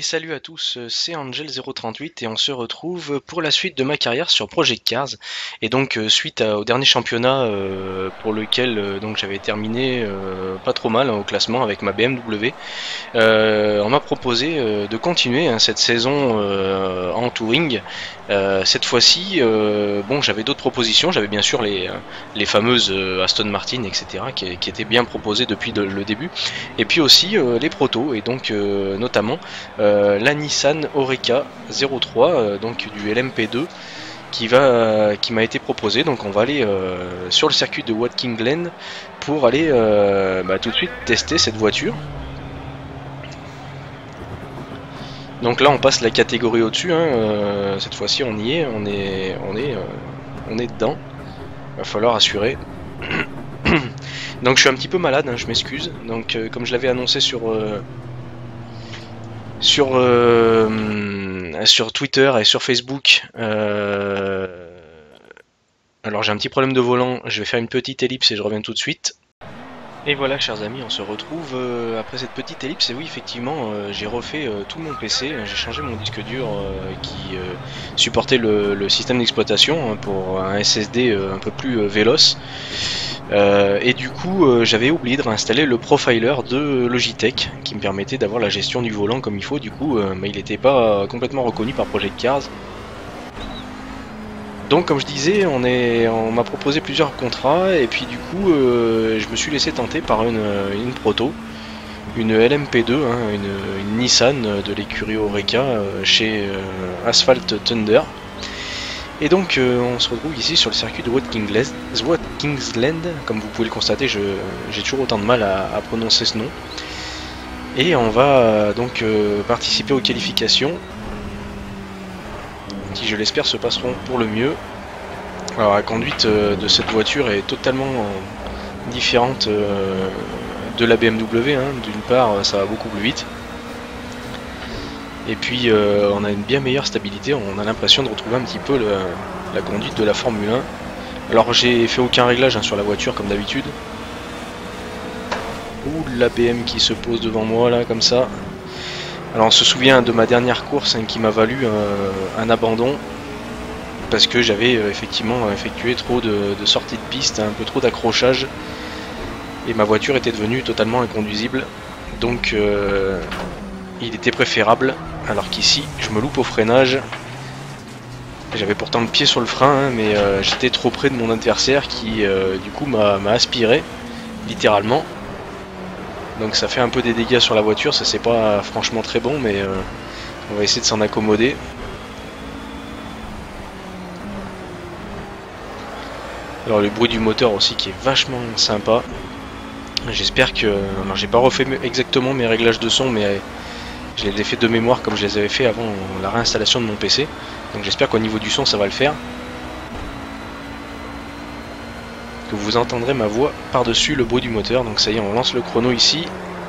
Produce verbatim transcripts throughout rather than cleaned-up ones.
salut à tous, c'est Angel zéro trente-huit et on se retrouve pour la suite de ma carrière sur Project Cars. Et donc euh, suite à- au dernier championnat euh, pour lequel euh, donc j'avais terminé euh, pas trop mal hein, au classement avec ma B M W, euh, on m'a proposé euh, de continuer hein, cette saison euh, en touring. Euh, cette fois-ci, euh, bon, j'avais d'autres propositions. J'avais bien sûr les, les fameuses euh, Aston Martin, et cetera, qui, qui étaient bien proposées depuis de- le début. Et puis aussi euh, les protos, et donc euh, notamment euh, la Nissan Oreca zéro trois, euh, donc du L M P deux, qui va, qui m'a été proposé. Donc on va aller euh, sur le circuit de Watkins Glen pour aller euh, bah, tout de suite tester cette voiture. Donc là on passe la catégorie au-dessus, hein, euh, cette fois-ci on y est, on est, on est, euh, on est dedans. Va falloir assurer. Donc je suis un petit peu malade, hein, je m'excuse. Donc euh, comme je l'avais annoncé sur euh, sur euh, sur Twitter et sur Facebook, euh, alors j'ai un petit problème de volant. Je vais faire une petite ellipse et je reviens tout de suite. Et voilà, chers amis, on se retrouve euh, après cette petite ellipse. Et oui, effectivement, euh, j'ai refait euh, tout mon P C, j'ai changé mon disque dur euh, qui euh, supportait le, le système d'exploitation hein, pour un S S D euh, un peu plus euh, véloce. Euh, et du coup, euh, j'avais oublié de réinstaller le profiler de Logitech qui me permettait d'avoir la gestion du volant comme il faut. Du coup, euh, mais il n'était pas complètement reconnu par Project Cars. Donc comme je disais, on est, on m'a proposé plusieurs contrats et puis du coup euh, je me suis laissé tenter par une, une proto, une L M P deux, hein, une, une Nissan de l'écurie Oreca euh, chez euh, Asphalt Thunder. Et donc euh, on se retrouve ici sur le circuit de Watkins Glen, comme vous pouvez le constater, j'ai toujours autant de mal à, à prononcer ce nom. Et on va euh, donc euh, participer aux qualifications, qui je l'espère se passeront pour le mieux. Alors la conduite de cette voiture est totalement différente de la B M W, hein. D'une part ça va beaucoup plus vite, et puis euh, on a une bien meilleure stabilité, on a l'impression de retrouver un petit peu le, la conduite de la Formule un. Alors j'ai fait aucun réglage hein, sur la voiture comme d'habitude. Ouh, la B M qui se pose devant moi là comme ça. Alors on se souvient de ma dernière course hein, qui m'a valu euh, un abandon parce que j'avais euh, effectivement effectué trop de, de sorties de piste, un peu trop d'accrochage et ma voiture était devenue totalement inconduisible. Donc euh, il était préférable, alors qu'ici je me loupe au freinage. J'avais pourtant le pied sur le frein hein, mais euh, j'étais trop près de mon adversaire qui euh, du coup m'a aspiré littéralement. Donc ça fait un peu des dégâts sur la voiture, ça c'est pas franchement très bon, mais euh, on va essayer de s'en accommoder. Alors le bruit du moteur aussi qui est vachement sympa. J'espère que... Alors j'ai pas refait exactement mes réglages de son, mais je les ai fait de mémoire comme je les avais fait avant la réinstallation de mon P C. Donc j'espère qu'au niveau du son ça va le faire. Que vous entendrez ma voix par-dessus le bruit du moteur. Donc ça y est, on lance le chrono ici.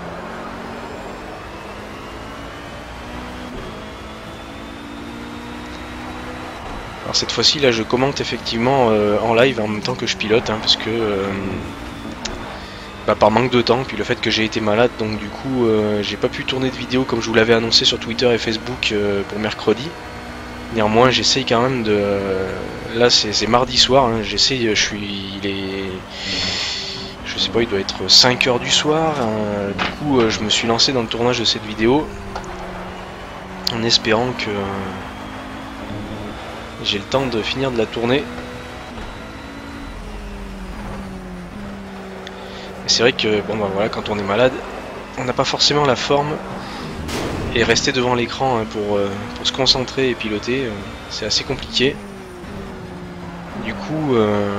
Alors cette fois-ci là je commente effectivement euh, en live en même temps que je pilote hein, parce que euh, bah, par manque de temps, puis le fait que j'ai été malade, donc du coup euh, j'ai pas pu tourner de vidéo comme je vous l'avais annoncé sur Twitter et Facebook euh, pour mercredi. Néanmoins j'essaye quand même de... Là c'est mardi soir, hein, j'essaye, je suis... Il est... Je sais pas, il doit être cinq heures du soir, hein, du coup euh, je me suis lancé dans le tournage de cette vidéo en espérant que j'ai le temps de finir de la tourner. C'est vrai que bon bah voilà, quand on est malade, on n'a pas forcément la forme, et rester devant l'écran hein, pour, euh, pour se concentrer et piloter, euh, c'est assez compliqué. Du coup, euh,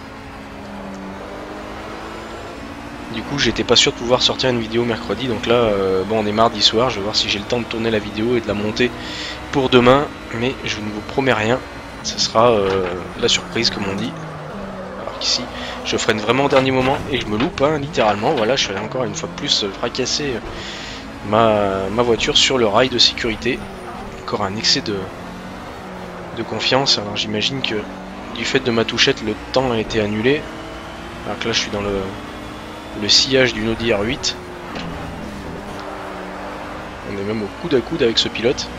du coup, j'étais pas sûr de pouvoir sortir une vidéo mercredi, donc là, euh, bon, on est mardi soir, je vais voir si j'ai le temps de tourner la vidéo et de la monter pour demain, mais je ne vous promets rien, ce sera euh, la surprise comme on dit. Ici je freine vraiment au dernier moment et je me loupe hein, littéralement. Voilà, je suis encore une fois de plus fracasser ma, ma voiture sur le rail de sécurité. Encore un excès de, de confiance. Alors j'imagine que du fait de ma touchette le temps a été annulé, alors que là je suis dans le, le sillage d'une Audi R huit. On est même au coude à coude avec ce pilote.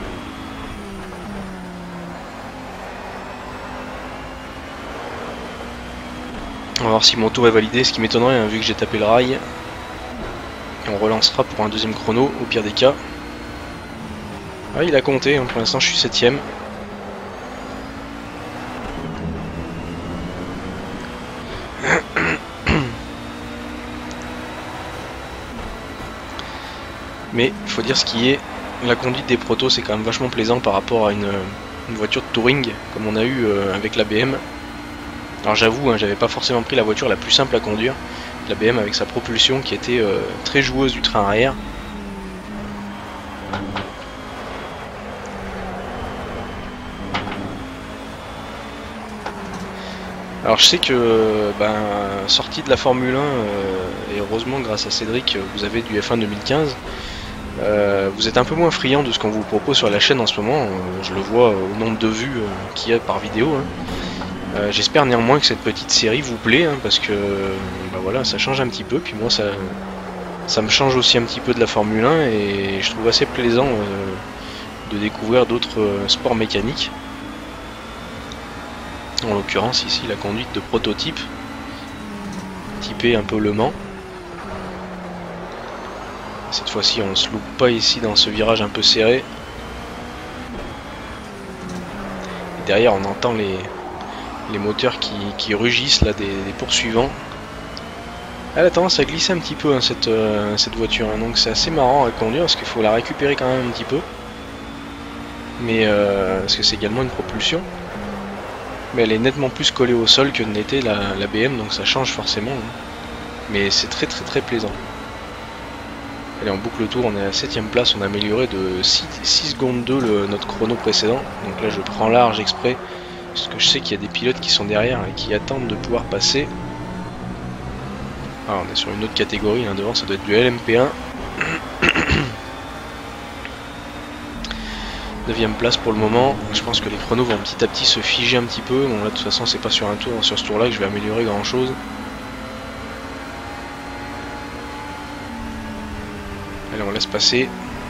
On va voir si mon tour est validé, ce qui m'étonnerait hein, vu que j'ai tapé le rail. Et on relancera pour un deuxième chrono au pire des cas. Ah, il a compté, hein. Pour l'instant je suis septième. Mais il faut dire ce qui est, la conduite des protos c'est quand même vachement plaisant par rapport à une, une voiture de touring comme on a eu euh, avec la B M. Alors j'avoue, hein, j'avais pas forcément pris la voiture la plus simple à conduire, la B M avec sa propulsion qui était euh, très joueuse du train arrière. Alors je sais que ben, sortie de la Formule un, euh, et heureusement grâce à Cédric, vous avez du F un deux mille quinze. Euh, vous êtes un peu moins friand de ce qu'on vous propose sur la chaîne en ce moment, euh, je le vois au nombre de vues euh, qu'il y a par vidéo. Hein. Euh, J'espère néanmoins que cette petite série vous plaît, hein, parce que bah voilà, ça change un petit peu, puis moi ça, ça me change aussi un petit peu de la Formule un et je trouve assez plaisant euh, de découvrir d'autres euh, sports mécaniques. En l'occurrence ici la conduite de prototype, typé un peu Le Mans. Cette fois-ci on ne se loupe pas ici dans ce virage un peu serré. Et derrière on entend les, les moteurs qui, qui rugissent là des, des poursuivants. Elle a tendance à glisser un petit peu hein, cette, euh, cette voiture, hein. Donc c'est assez marrant à conduire parce qu'il faut la récupérer quand même un petit peu. Mais euh, parce que c'est également une propulsion. Mais elle est nettement plus collée au sol que n'était la, la B M, donc ça change forcément. Hein. Mais c'est très très très plaisant. Allez, on boucle le tour, on est à la septième place, on a amélioré de six, six secondes deux le, notre chrono précédent. Donc là je prends large exprès, parce que je sais qu'il y a des pilotes qui sont derrière et qui attendent de pouvoir passer. Ah, on est sur une autre catégorie, hein, devant ça doit être du L M P un. neuvième place pour le moment, je pense que les chronos vont petit à petit se figer un petit peu. Bon là de toute façon c'est pas sur un tour, sur ce tour là que je vais améliorer grand chose. Allez, on laisse passer.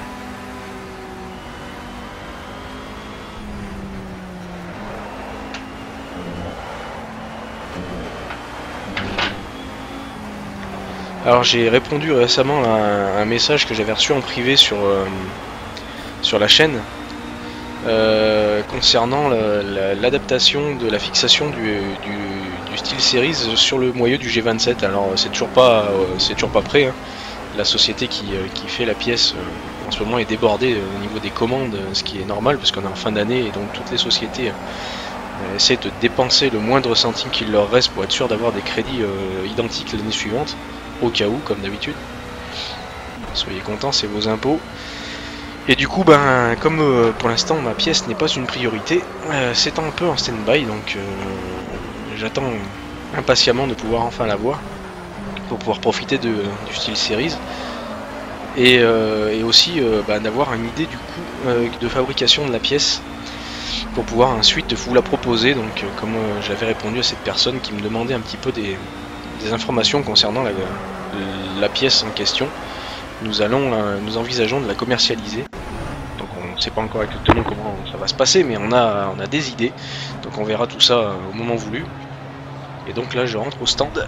Alors j'ai répondu récemment à un, un message que j'avais reçu en privé sur, euh, sur la chaîne euh, concernant l'adaptation de la fixation du, du, du style series sur le moyeu du G vingt-sept. Alors c'est toujours pas euh, c'est toujours pas prêt. Hein. La société qui, euh, qui fait la pièce euh, en ce moment est débordée euh, au niveau des commandes, ce qui est normal parce qu'on est en fin d'année et donc toutes les sociétés euh, essaient de dépenser le moindre centime qu'il leur reste pour être sûr d'avoir des crédits euh, identiques l'année suivante. Au cas où, comme d'habitude. Soyez contents, c'est vos impôts. Et du coup, ben, comme euh, pour l'instant ma pièce n'est pas une priorité, euh, c'est un peu en stand-by, donc euh, j'attends impatiemment de pouvoir enfin l'avoir, pour pouvoir profiter de, du style series. Et, euh, et aussi euh, ben, d'avoir une idée du coût euh, de fabrication de la pièce, pour pouvoir ensuite vous la proposer. Donc euh, comme euh, j'avais répondu à cette personne qui me demandait un petit peu des... des informations concernant la, la pièce en question, nous allons, euh, nous envisageons de la commercialiser. Donc on ne sait pas encore exactement comment ça va se passer, mais on a, on a des idées. Donc on verra tout ça euh, au moment voulu. Et donc là je rentre au stand.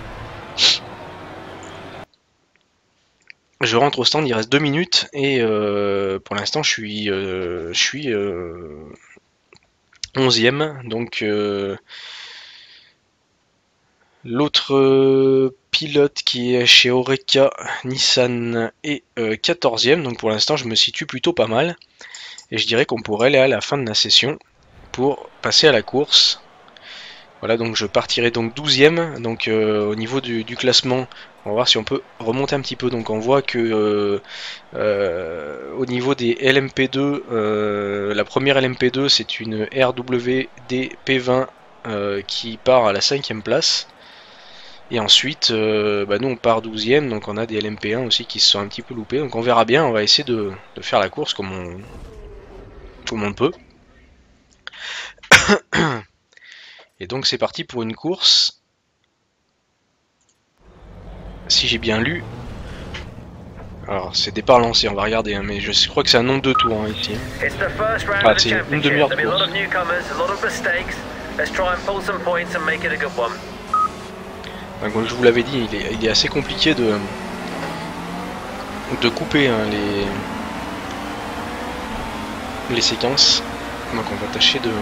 Je rentre au stand, il reste deux minutes et euh, pour l'instant je suis, euh, je suis euh, onzième. Donc euh, l'autre euh, pilote qui est chez Oreca Nissan est euh, quatorzième, donc pour l'instant je me situe plutôt pas mal. Et je dirais qu'on pourrait aller à la fin de la session pour passer à la course. Voilà, donc je partirai donc douzième, donc euh, au niveau du, du classement, on va voir si on peut remonter un petit peu. Donc on voit que euh, euh, au niveau des L M P deux, euh, la première L M P deux c'est une R W D P vingt euh, qui part à la cinquième place. Et ensuite, euh, bah nous on part douzième, donc on a des L M P un aussi qui se sont un petit peu loupés. Donc on verra bien, on va essayer de, de faire la course comme on, comme on peut. Et donc c'est parti pour une course. Si j'ai bien lu, Alors c'est départ lancé, on va regarder, hein, mais je crois que c'est un nombre de tours hein, ici. Ah, c'est une demi-heure de course. Donc, comme je vous l'avais dit, il est, il est assez compliqué de, de couper hein, les, les séquences. Donc on va tâcher de,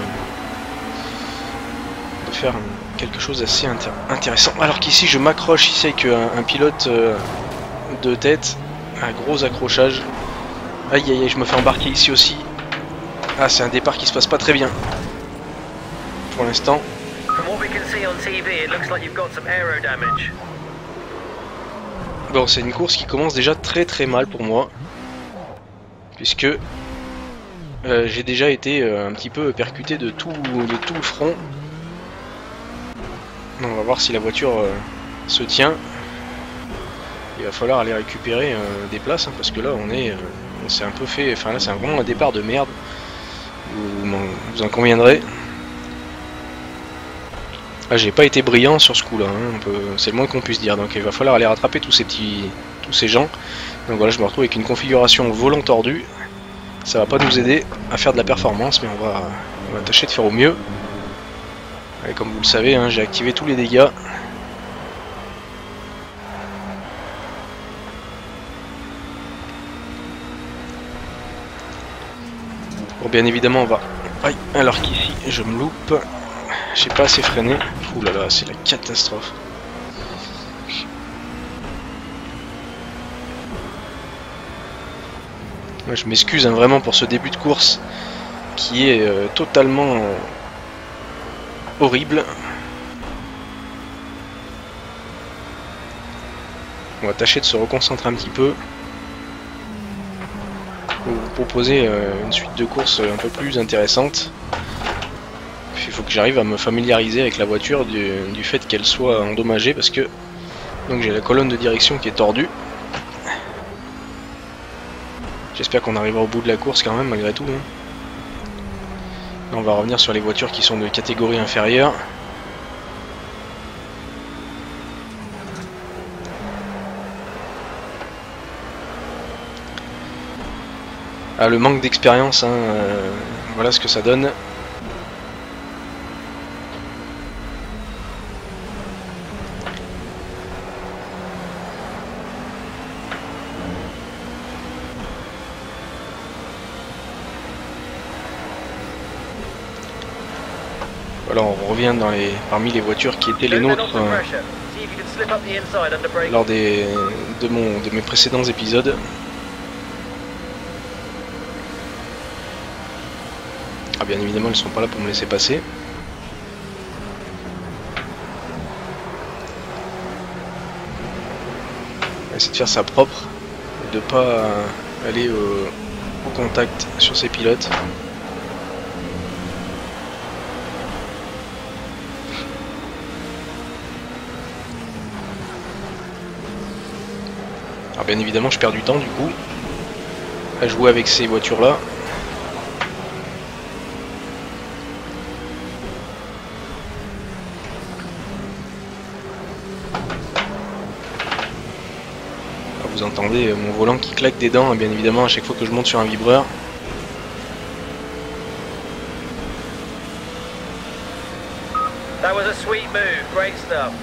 de faire quelque chose d'assez intér intéressant. Alors qu'ici je m'accroche ici avec un, un pilote euh, de tête, un gros accrochage. Aïe aïe aïe, je me fais embarquer ici aussi. Ah, c'est un départ qui se passe pas très bien pour l'instant. Bon, c'est une course qui commence déjà très très mal pour moi, puisque euh, j'ai déjà été euh, un petit peu percuté de tout, de tout le front. Donc, on va voir si la voiture euh, se tient. Il va falloir aller récupérer euh, des places hein, parce que là on est, euh, on s'est un peu fait, enfin là c'est vraiment un départ de merde. Vous, vous en conviendrez. Ah, j'ai pas été brillant sur ce coup là, hein, c'est le moins qu'on puisse dire, donc il va falloir aller rattraper tous ces petits, tous ces gens. Donc voilà, je me retrouve avec une configuration volant tordu, ça va pas nous aider à faire de la performance, mais on va, on va tâcher de faire au mieux. Et comme vous le savez, hein, j'ai activé tous les dégâts. Bon, bien évidemment on va... Aïe, alors qu'ici je me loupe. J'ai pas assez freiné. Ouh là là, c'est la catastrophe. Ouais, je m'excuse hein, vraiment pour ce début de course qui est euh, totalement euh, horrible. On va tâcher de se reconcentrer un petit peu. Pour vous proposer euh, une suite de courses un peu plus intéressante. Il faut que j'arrive à me familiariser avec la voiture du, du fait qu'elle soit endommagée parce que donc j'ai la colonne de direction qui est tordue. J'espère qu'on arrivera au bout de la course quand même malgré tout. Hein. Là, on va revenir sur les voitures qui sont de catégorie inférieure. Ah, le manque d'expérience, hein, euh, voilà ce que ça donne. Voilà, on revient dans les, parmi les voitures qui étaient les nôtres euh, lors des, de, mon, de mes précédents épisodes. Ah, bien évidemment, ils ne sont pas là pour me laisser passer. On va essayer de faire ça propre, de ne pas aller au, au contact sur ces pilotes. Alors bien évidemment je perds du temps du coup à jouer avec ces voitures là. Alors, vous entendez mon volant qui claque des dents bien évidemment à chaque fois que je monte sur un vibreur. That was a sweet move, great stuff.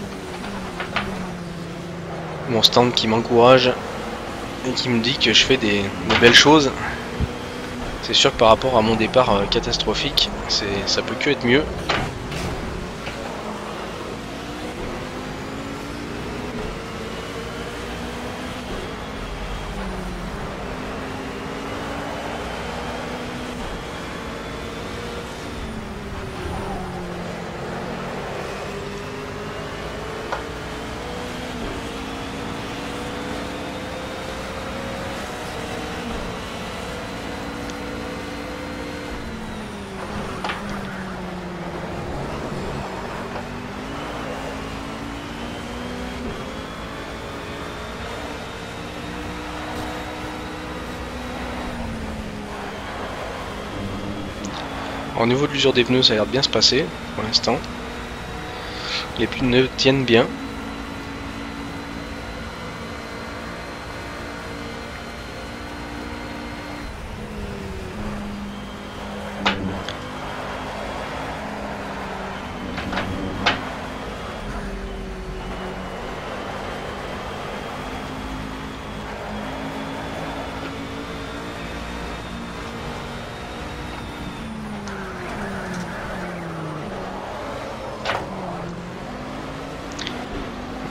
Mon stand qui m'encourage et qui me dit que je fais des, des belles choses. C'est sûr que par rapport à mon départ euh, catastrophique, ça peut que être mieux. Au niveau de l'usure des pneus, ça a l'air de bien se passer pour l'instant. Les pneus tiennent bien.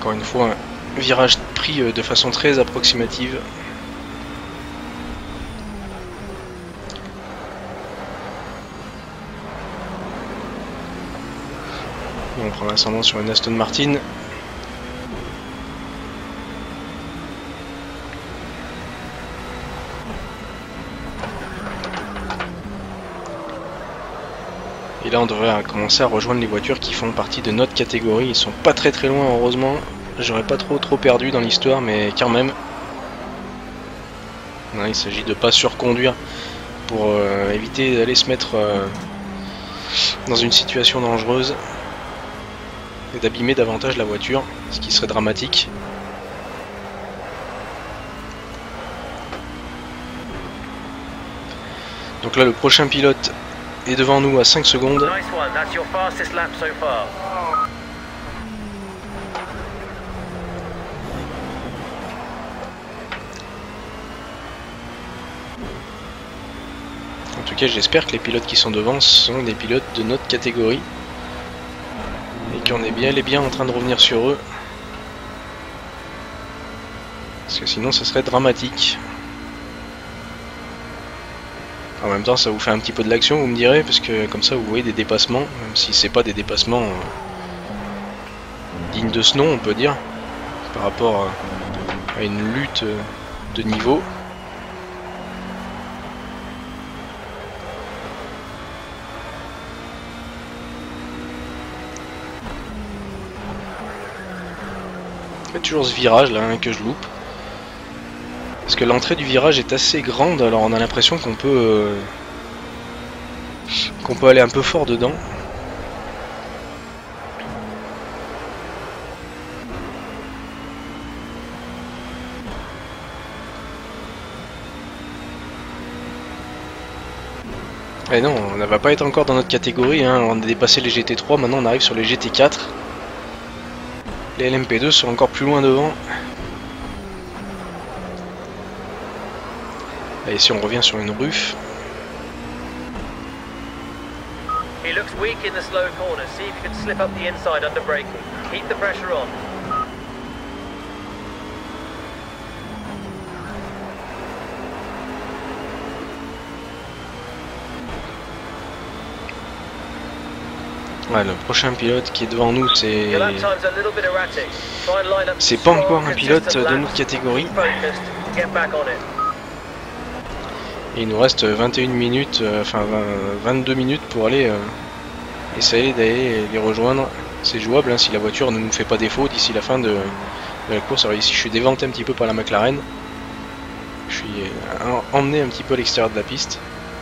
Encore une fois, un virage pris de façon très approximative. Et on prend l'ascendant sur une Aston Martin. Et là on devrait commencer à rejoindre les voitures qui font partie de notre catégorie. Ils sont pas très très loin heureusement. J'aurais pas trop trop perdu dans l'histoire mais quand même. Ouais, il s'agit de pas surconduire pour euh, éviter d'aller se mettre euh, dans une situation dangereuse et d'abîmer davantage la voiture, ce qui serait dramatique. Donc là le prochain pilote est devant nous à cinq secondes. Nice one. That's your fastest lap so far. En tout cas j'espère que les pilotes qui sont devant sont des pilotes de notre catégorie et qu'on est bien les bien en train de revenir sur eux, parce que sinon ce serait dramatique. En même temps ça vous fait un petit peu de l'action vous me direz, parce que comme ça vous voyez des dépassements, même si c'est pas des dépassements euh, dignes de ce nom on peut dire, par rapport à, à une lutte de niveau. Il y a toujours ce virage là hein, que je loupe. Parce que l'entrée du virage est assez grande, alors on a l'impression qu'on peut euh, qu'on peut aller un peu fort dedans. Et non, on ne va pas être encore dans notre catégorie, hein. On a dépassé les G T trois, maintenant on arrive sur les G T quatre. Les L M P deux sont encore plus loin devant. Et ici on revient sur une rue. He looks weak in the slow corner. See if you can slip up the inside under braking. Keep the pressure on. Ouais, le prochain pilote qui est devant nous, c'est Your lap time's a little bit erratic. Try and line up c'est pas strong, encore un pilote consistent de laps. notre catégorie. Keep focused. Get back on it. Et il nous reste vingt et une minutes, euh, enfin vingt, vingt-deux minutes pour aller euh, essayer d'aller les rejoindre. C'est jouable hein, si la voiture ne nous fait pas défaut d'ici la fin de, de la course. Alors ici je suis déventé un petit peu par la McLaren. Je suis euh, emmené un petit peu à l'extérieur de la piste.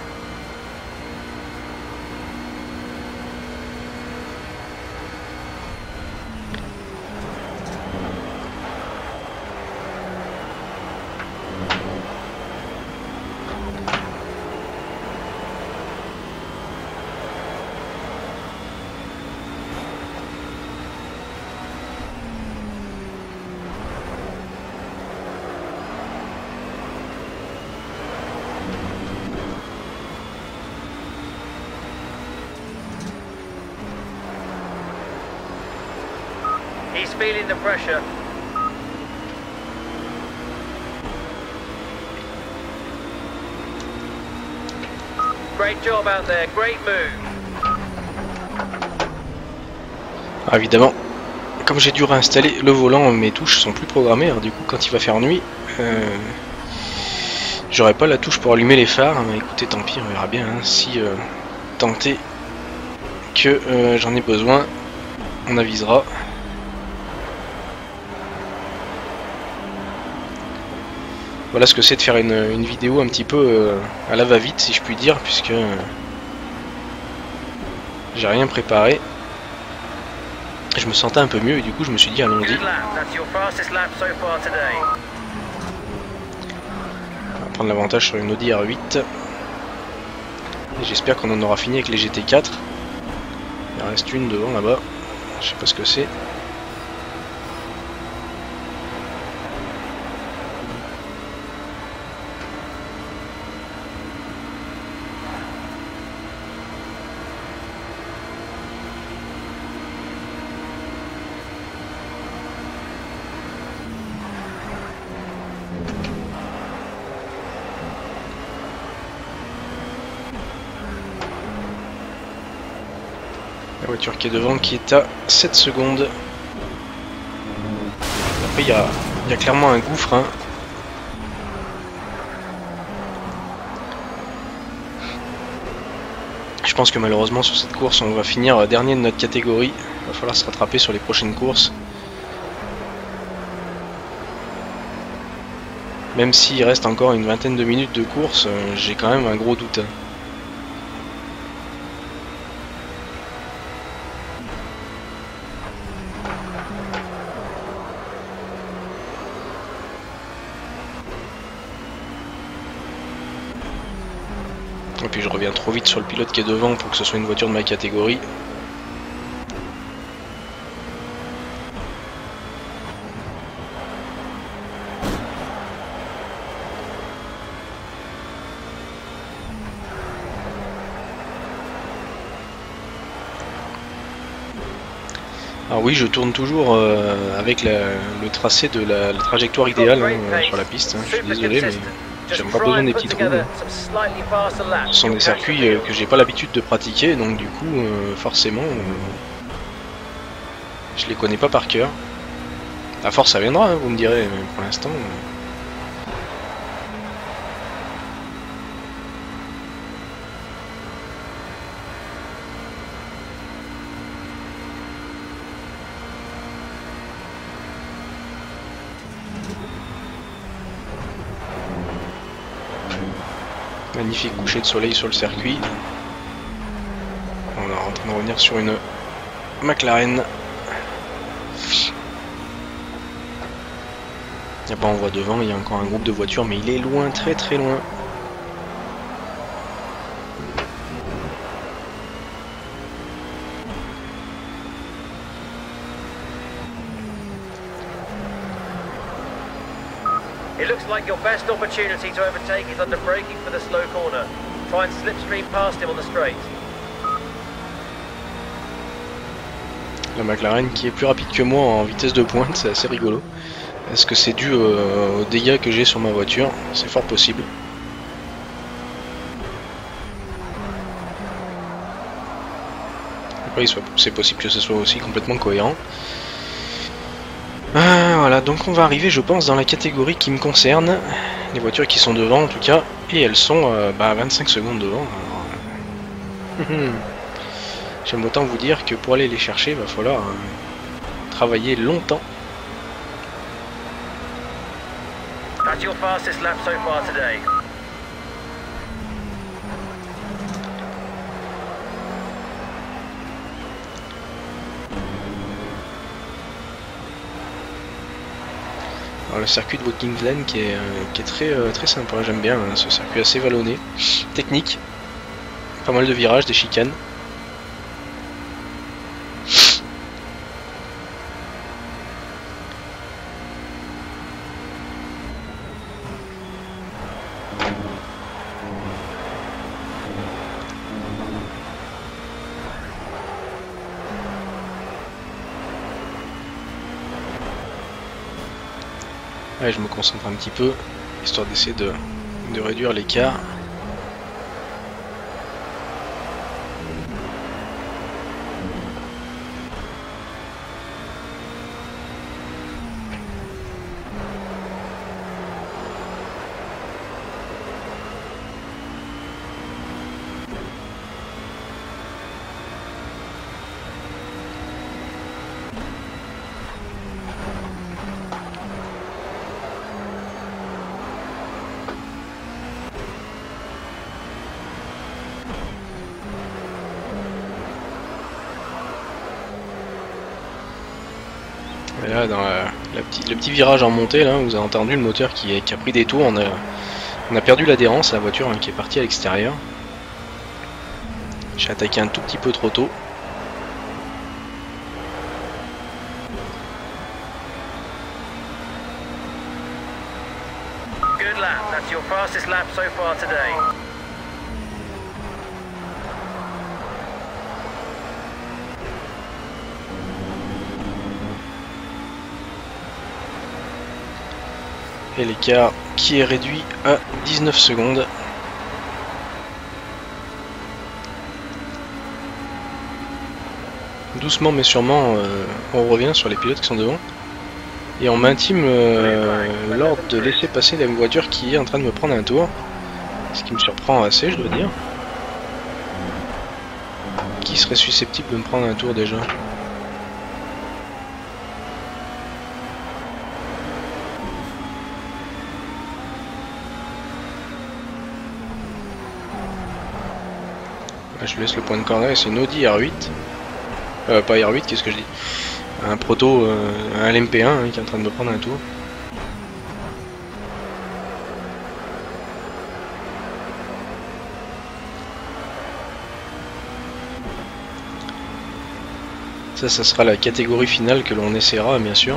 He's feeling the pressure. Great job out there. Great move. Ah, évidemment, comme j'ai dû réinstaller le volant, mes touches sont plus programmées. Alors du coup, quand il va faire nuit, euh, j'aurai pas la touche pour allumer les phares. Mais écoutez, tant pis, on verra bien. Hein, si euh, tenter que euh, j'en ai besoin, on avisera. Voilà ce que c'est de faire une, une vidéo un petit peu euh, à la va-vite, si je puis dire, puisque euh, j'ai rien préparé. Je me sentais un peu mieux et du coup je me suis dit allons-y. Good lap. That's your fastest lap so far today. On va prendre l'avantage sur une Audi R huit. Et j'espère qu'on en aura fini avec les G T quatre. Il en reste une devant là-bas. Je sais pas ce que c'est. Voiture qui est devant qui est à sept secondes. Après il y a, y a clairement un gouffre. Hein. Je pense que malheureusement sur cette course on va finir dernier de notre catégorie. Il va falloir se rattraper sur les prochaines courses. Même s'il reste encore une vingtaine de minutes de course, euh, j'ai quand même un gros doute. Et puis je reviens trop vite sur le pilote qui est devant pour que ce soit une voiture de ma catégorie. Alors oui, je tourne toujours euh, avec la, le tracé de la, la trajectoire idéale hein, sur la piste. Hein. Je suis désolé, mais j'aime pas besoin des petits trous. Hein. Ce sont des circuits euh, que j'ai pas l'habitude de pratiquer, donc du coup, euh, forcément, euh, je les connais pas par cœur. À force, ça viendra, hein, vous me direz, mais pour l'instant... Euh... Magnifique coucher de soleil sur le circuit. On est en train de revenir sur une McLaren. Il n'y a pas en voie devant, il y a encore un groupe de voitures, mais il est loin, très très loin. It looks like your best opportunity to overtake is under braking for the slow corner. Try and slipstream past him on the straight. La McLaren qui est plus rapide que moi en vitesse de pointe, c'est assez rigolo. Est-ce que c'est dû euh, aux dégâts que j'ai sur ma voiture? C'est fort possible. Après, c'est possible que ce soit aussi complètement cohérent. Euh, voilà, donc on va arriver, je pense, dans la catégorie qui me concerne. Les voitures qui sont devant, en tout cas. Et elles sont euh, bah, vingt-cinq secondes devant. Euh... J'aime autant vous dire que pour aller les chercher, il va falloir euh, travailler longtemps. That's your fastest lap so far today. Alors, le circuit de Watkins Glen qui est, euh, qui est très, euh, très sympa, j'aime bien hein, ce circuit assez vallonné, technique, pas mal de virages, des chicanes. Ouais, je me concentre un petit peu, histoire d'essayer de, de réduire l'écart. Et là, dans la, la petit, le petit virage en montée, là, vous avez entendu le moteur qui, qui a pris des tours. On a, on a perdu l'adhérence à la voiture hein, qui est partie à l'extérieur. J'ai attaqué un tout petit peu trop tôt. Good lap. That's your fastest lap so far today. Et l'écart qui est réduit à dix-neuf secondes. doucement mais sûrement, euh, on revient sur les pilotes qui sont devant. Et on m'intime euh, l'ordre de laisser passer la voiture qui est en train de me prendre un tour. Ce qui me surprend assez, je dois dire. Qui serait susceptible de me prendre un tour déjà? Là, je laisse le point de corner, c'est une Audi R huit. Euh, pas R huit, qu'est-ce que je dis? Un proto, euh, un L M P un hein, qui est en train de me prendre un tour. Ça, ça sera la catégorie finale que l'on essaiera, bien sûr.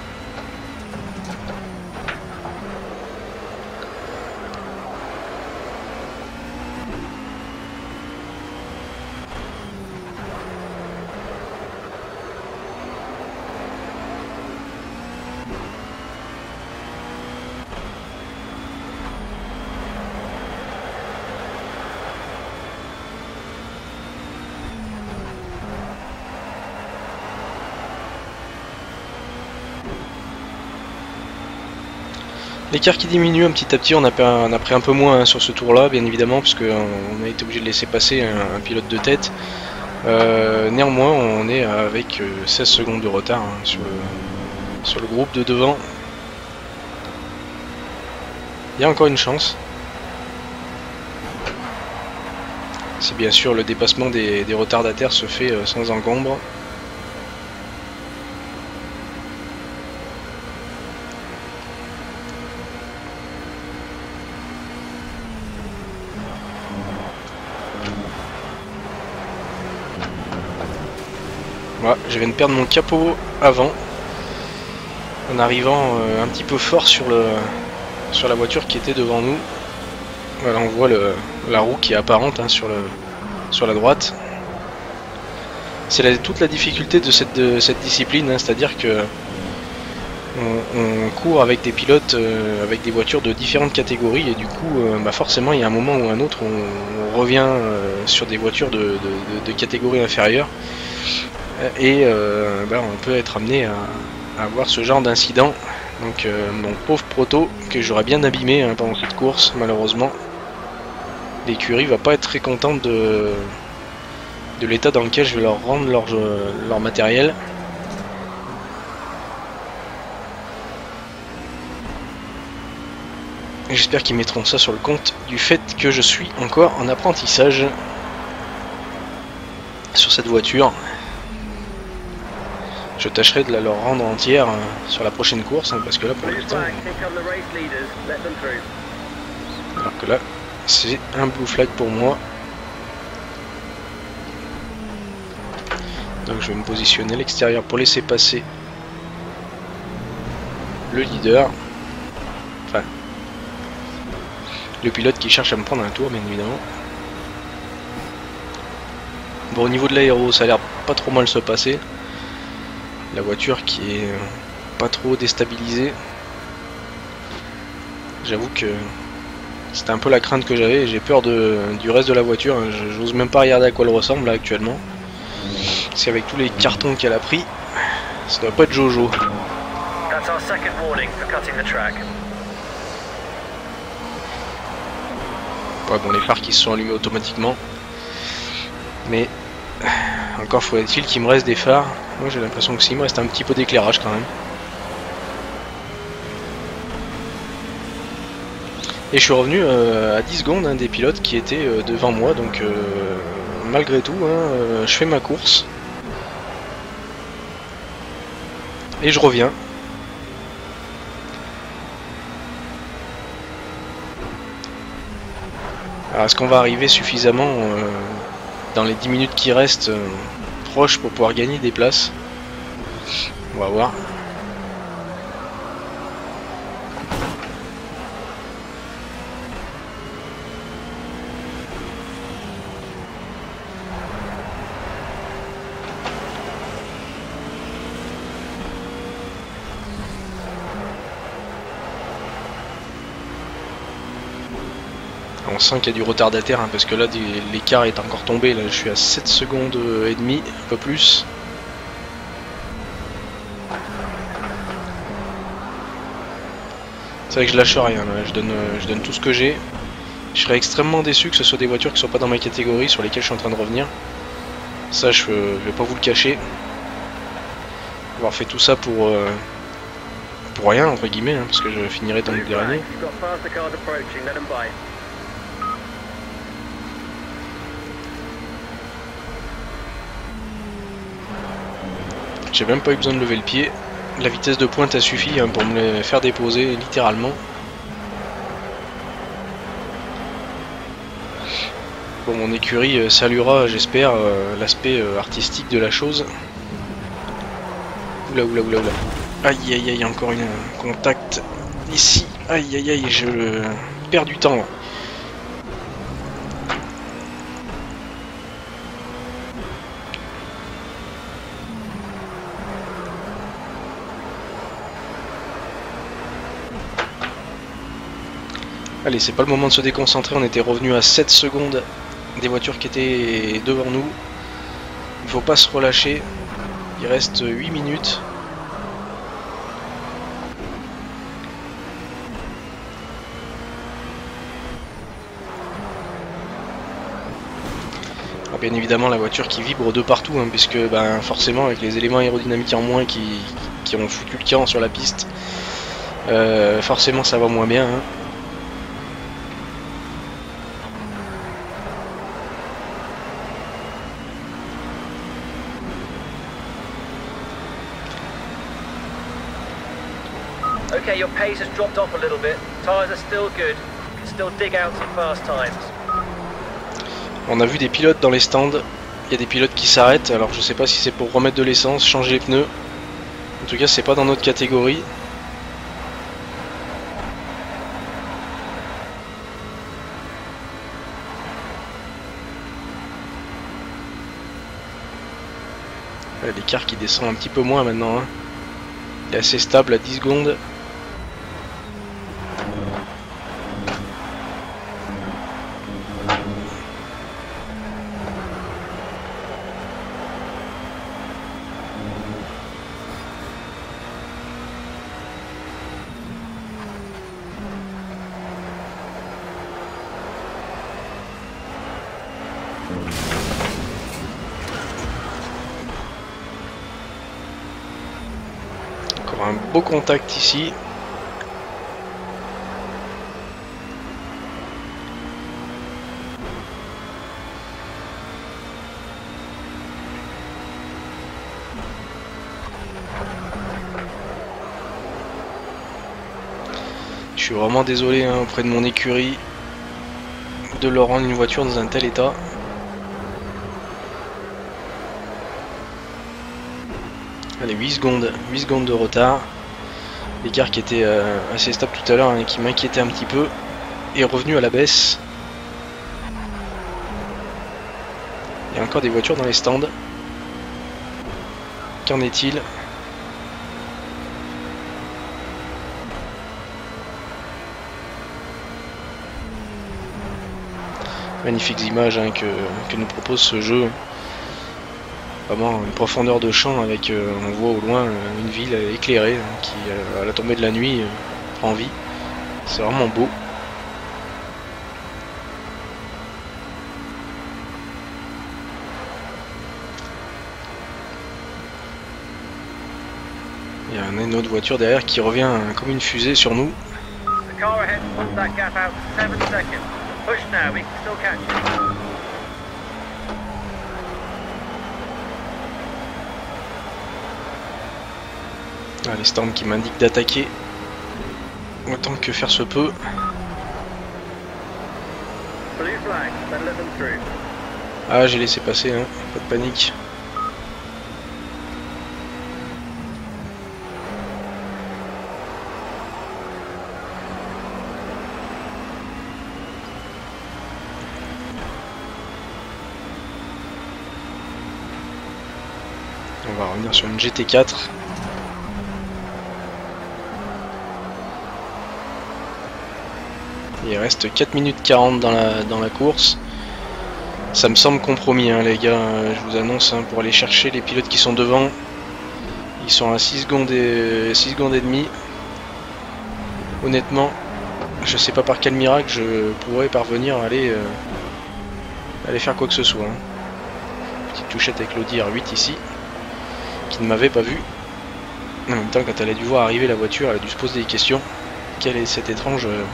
L'écart qui diminue un petit à petit, on a, on a pris un peu moins hein, sur ce tour là, bien évidemment, parce qu'on a été obligé de laisser passer un, un pilote de tête. Euh, néanmoins, on est avec seize secondes de retard hein, sur, le, sur le groupe de devant. Il y a encore une chance. Si bien sûr le dépassement des, des retardataires se fait euh, sans encombre. Voilà, je viens de perdre mon capot avant en arrivant euh, un petit peu fort sur, le, sur la voiture qui était devant nous. Voilà, on voit le, la roue qui est apparente hein, sur, le, sur la droite. C'est toute la difficulté de cette, de cette discipline, hein, c'est-à-dire que on, on court avec des pilotes euh, avec des voitures de différentes catégories et du coup euh, bah forcément il y a un moment ou un autre on, on revient euh, sur des voitures de, de, de, de catégorie inférieure. Et euh, bah, on peut être amené à, à avoir ce genre d'incident. Donc euh, mon pauvre proto que j'aurais bien abîmé hein, pendant cette course, malheureusement l'écurie va pas être très contente de, de l'état dans lequel je vais leur rendre leur, leur matériel. J'espère qu'ils mettront ça sur le compte du fait que je suis encore en apprentissage sur cette voiture. Je tâcherai de la leur rendre entière euh, sur la prochaine course, hein, parce que là pour l'instant... Alors que là, c'est un blue flag pour moi. Donc je vais me positionner à l'extérieur pour laisser passer le leader. Enfin, le pilote qui cherche à me prendre un tour, bien évidemment. Bon, au niveau de l'aéro, ça a l'air pas trop mal se passer. La voiture qui est pas trop déstabilisée. J'avoue que c'était un peu la crainte que j'avais. J'ai peur de, du reste de la voiture. J'ose même pas regarder à quoi elle ressemble là actuellement. Parce qu'avec tous les cartons qu'elle a pris, ça doit pas être Jojo. Ouais, bon, les phares qui se sont allumés automatiquement. Mais encore faudrait-il qu'il me reste des phares. Moi j'ai l'impression que si, il me reste un petit peu d'éclairage quand même. Et je suis revenu euh, à dix secondes hein, des pilotes qui étaient euh, devant moi. Donc euh, malgré tout, hein, euh, je fais ma course. Et je reviens. Alors est-ce qu'on va arriver suffisamment euh, dans les dix minutes qui restent euh, proches pour pouvoir gagner des places? On va voir. On sent qu'il y a du retardataire hein, parce que là l'écart est encore tombé, là je suis à sept secondes et demie, un peu plus. C'est vrai que je lâche rien, là. Je, donne, je donne tout ce que j'ai. Je serais extrêmement déçu que ce soit des voitures qui ne soient pas dans ma catégorie, sur lesquelles je suis en train de revenir. Ça, je ne vais pas vous le cacher. Avoir fait tout ça pour, euh, pour rien, entre guillemets, hein, parce que je finirai dans le dernier. J'ai même pas eu besoin de lever le pied. La vitesse de pointe a suffi hein, pour me les faire déposer, littéralement. Bon, mon écurie euh, saluera, j'espère, euh, l'aspect euh, artistique de la chose. Oula, oula, oula, oula. Aïe, aïe, aïe, encore une un contact ici. Aïe, aïe, aïe, je euh, perds du temps. Allez, c'est pas le moment de se déconcentrer, on était revenu à sept secondes des voitures qui étaient devant nous. Il faut pas se relâcher, il reste huit minutes. Alors bien évidemment la voiture qui vibre de partout, hein, puisque ben, forcément avec les éléments aérodynamiques en moins qui, qui ont foutu le camp sur la piste, euh, forcément ça va moins bien. Hein. Okay, your pace has dropped off a little bit. Tires are still good. You can still dig out some fast times. On a vu des pilotes dans les stands. Il y a des pilotes qui s'arrêtent. Alors je sais pas si c'est pour remettre de l'essence, changer les pneus. En tout cas, c'est pas dans notre catégorie. L'écart qui descend un petit peu moins maintenant. Hein. Il est assez stable à dix secondes. Encore un beau contact ici. Je suis vraiment désolé hein, auprès de mon écurie de leur rendre une voiture dans un tel état. Allez, huit secondes, huit secondes de retard. L'écart qui était euh, assez stable tout à l'heure et hein, qui m'inquiétait un petit peu est revenu à la baisse. Il y a encore des voitures dans les stands. Qu'en est-il ? Magnifiques images hein, que, que nous propose ce jeu. Vraiment une profondeur de champ avec, euh, on voit au loin euh, une ville éclairée hein, qui, euh, à la tombée de la nuit, euh, prend vie. C'est vraiment beau. Il y a une autre voiture derrière qui revient hein, comme une fusée sur nous. The car ahead wants that gap out in seven seconds. Push now, we can still catch it. Ah, les stands qui m'indiquent d'attaquer autant que faire se peut. Ah, j'ai laissé passer, hein. Pas de panique. On va revenir sur une G T quatre. Il reste quatre minutes quarante dans la, dans la course. Ça me semble compromis hein, les gars, je vous annonce, hein, pour aller chercher les pilotes qui sont devant. Ils sont à six secondes et six secondes et demie. Honnêtement, je sais pas par quel miracle je pourrais parvenir à aller, euh, aller faire quoi que ce soit. Hein. Petite touchette avec l'Audi R huit ici, qui ne m'avait pas vu. En même temps, quand elle a dû voir arriver la voiture, elle a dû se poser des questions. Quel est cet étrange, euh,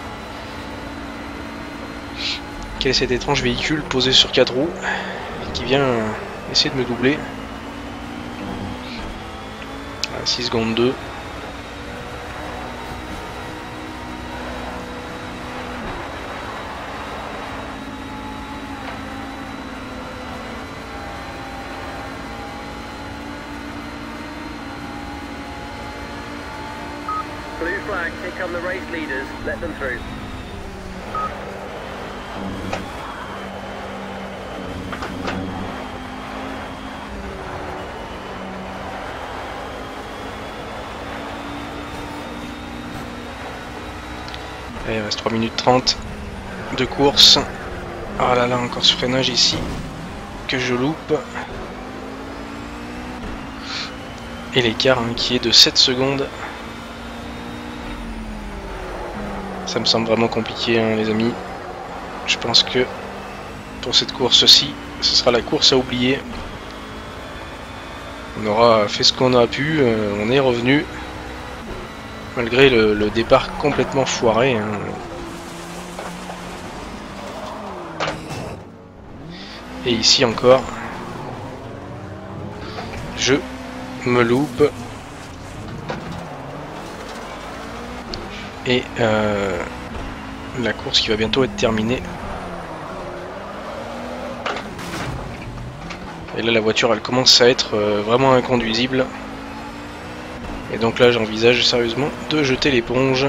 quel est cet étrange véhicule posé sur quatre roues qui vient euh, essayer de me doubler. À six secondes deux. Blue flag, here come the race leaders. Let them through. Allez, il reste trois minutes trente de course. Ah là là, encore ce freinage ici que je loupe. Et l'écart hein, qui est de sept secondes. Ça me semble vraiment compliqué hein, les amis. Je pense que pour cette course-ci, ce sera la course à oublier. On aura fait ce qu'on a pu, euh, on est revenu. Malgré le, le départ complètement foiré. Hein. Et ici encore, je me loupe. Et euh, la course qui va bientôt être terminée. Et là la voiture elle commence à être euh, vraiment inconduisible. Et donc là j'envisage sérieusement de jeter l'éponge.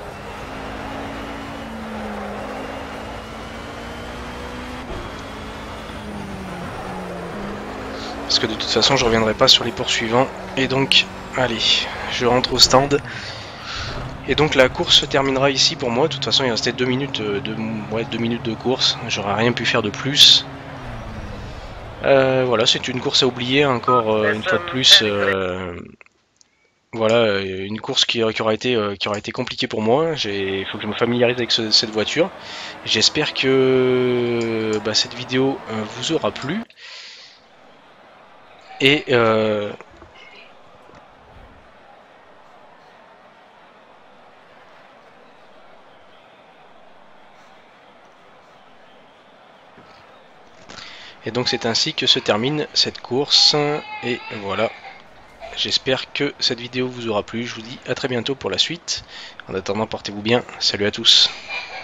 Parce que de toute façon je reviendrai pas sur les poursuivants. Et donc allez, je rentre au stand. Et donc la course se terminera ici pour moi. De toute façon il restait deux minutes de, ouais, deux minutes de course. J'aurais rien pu faire de plus. Euh, voilà, c'est une course à oublier encore euh, une fois de plus. Euh, voilà, une course qui, qui, aura été, euh, qui aura été compliquée pour moi. Il faut que je me familiarise avec ce, cette voiture. J'espère que bah, cette vidéo euh, vous aura plu. Et euh, Et donc c'est ainsi que se termine cette course. Et voilà. J'espère que cette vidéo vous aura plu. Je vous dis à très bientôt pour la suite. En attendant, portez-vous bien. Salut à tous.